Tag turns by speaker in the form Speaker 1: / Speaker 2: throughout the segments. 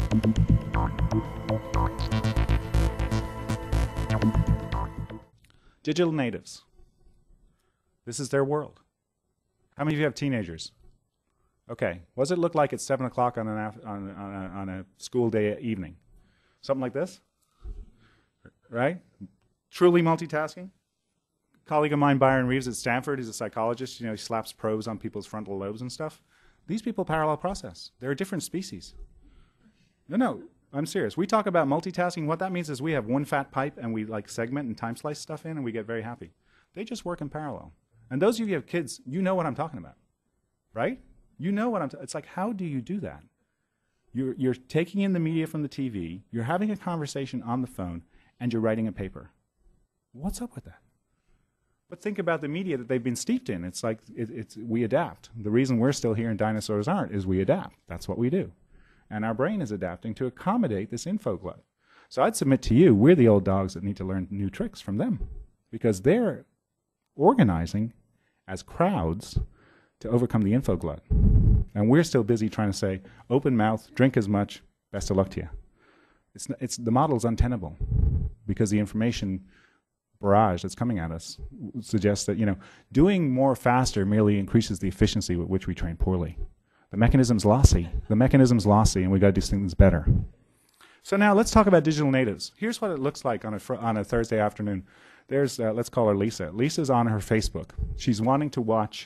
Speaker 1: Digital natives. This is their world. How many of you have teenagers? Okay. What does it look like at 7 o'clock on a school day evening? Something like this? Right? Truly multitasking? A colleague of mine, Byron Reeves at Stanford, he's a psychologist. You know, he slaps probes on people's frontal lobes and stuff. These people parallel process. They're a different species. No, I'm serious. We talk about multitasking. What that means is we have one fat pipe and we like segment and time slice stuff in and we get very happy. They just work in parallel. And those of you who have kids, you know what I'm talking about, right? You know what it's like, how do you do that? You're taking in the media from the TV, you're having a conversation on the phone, and you're writing a paper. What's up with that? But think about the media that they've been steeped in. It's like we adapt. The reason we're still here and dinosaurs aren't is we adapt. That's what we do. And our brain is adapting to accommodate this info glut. So I'd submit to you, we're the old dogs that need to learn new tricks from them because they're organizing as crowds to overcome the info glut. And we're still busy trying to say, open mouth, drink as much, best of luck to you. The model's untenable because the information barrage that's coming at us suggests that, doing more faster merely increases the efficiency with which we train poorly. The mechanism's lossy. And we got to do things better. So now let's talk about digital natives. Here's what it looks like on a Thursday afternoon. There's let's call her Lisa. Lisa's on her Facebook. She's wanting to watch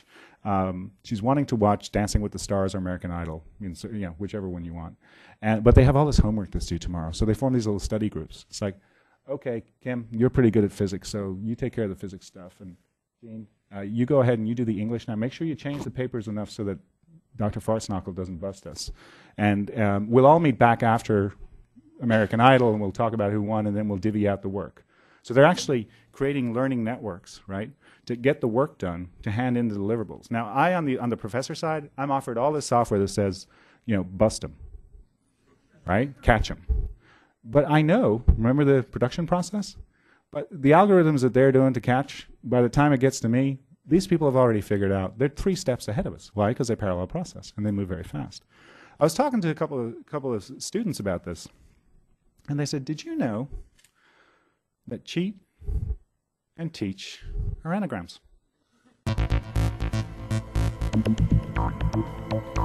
Speaker 1: Dancing with the Stars or American Idol, whichever one you want. But they have all this homework that's due tomorrow. So they form these little study groups. It's like, okay, Kim, you're pretty good at physics, so you take care of the physics stuff, and Dean, you go ahead and you do the English now. Make sure you change the papers enough so that Dr. Fartsnokkel doesn't bust us. And we'll all meet back after American Idol, and we'll talk about who won, and then we'll divvy out the work. So they're actually creating learning networks, right, to get the work done, to hand in the deliverables. Now, on the professor side, I'm offered all this software that says, bust them, right, catch them. But I know, remember the production process? But the algorithms that they're doing to catch, by the time it gets to me, these people have already figured out they're 3 steps ahead of us. Why? Because they parallel process, and they move very fast. I was talking to a couple of students about this, and they said, did you know that cheat and teach are anagrams?